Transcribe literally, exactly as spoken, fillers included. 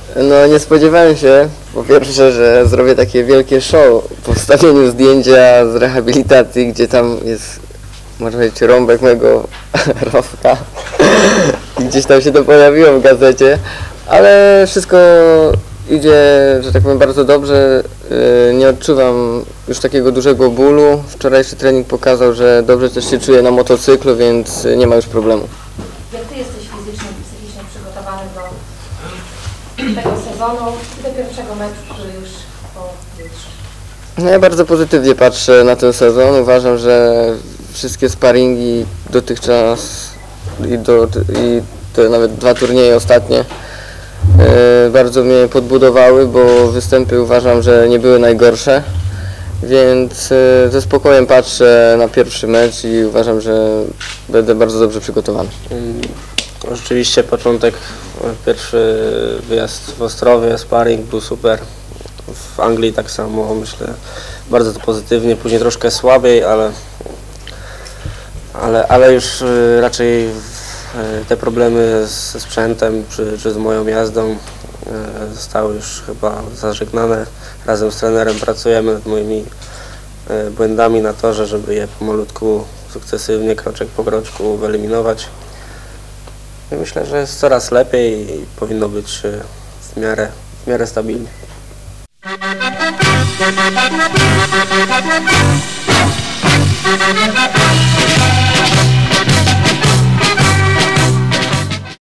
No nie spodziewałem się, po pierwsze, że zrobię takie wielkie show po wstawieniu zdjęcia z rehabilitacji, gdzie tam jest, można powiedzieć, rąbek mojego rowka. I gdzieś tam się to pojawiło w gazecie, ale wszystko idzie, że tak powiem, bardzo dobrze. Nie odczuwam już takiego dużego bólu. Wczorajszy trening pokazał, że dobrze też się czuję na motocyklu, więc nie ma już problemu. Jak Ty jesteś fizycznie i psychicznie przygotowany do tego sezonu i do pierwszego meczu, który już po jutrze? No ja bardzo pozytywnie patrzę na ten sezon. Uważam, że wszystkie sparingi dotychczas i, do, i te nawet dwa turnieje ostatnie e, bardzo mnie podbudowały, bo występy uważam, że nie były najgorsze, więc e, ze spokojem patrzę na pierwszy mecz i uważam, że będę bardzo dobrze przygotowany. Rzeczywiście początek, pierwszy wyjazd w Ostrowie, sparring był super. W Anglii tak samo, myślę, bardzo to pozytywnie, później troszkę słabiej, ale, ale, ale już raczej te problemy ze sprzętem czy, czy z moją jazdą zostały już chyba zażegnane. Razem z trenerem pracujemy nad moimi błędami na torze, żeby je pomalutku, sukcesywnie, kroczek po kroczku wyeliminować. I myślę, że jest coraz lepiej i powinno być w miarę, w miarę stabilnie. Thank you.